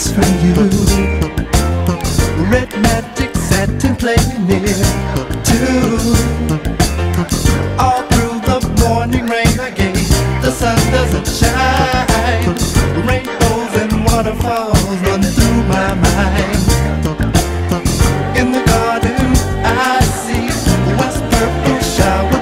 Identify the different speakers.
Speaker 1: kiss from you. Red magic satin playing near too. All through the morning rain again, the sun doesn't shine. Rainbows and waterfalls run through my mind. In the garden I see west purple shower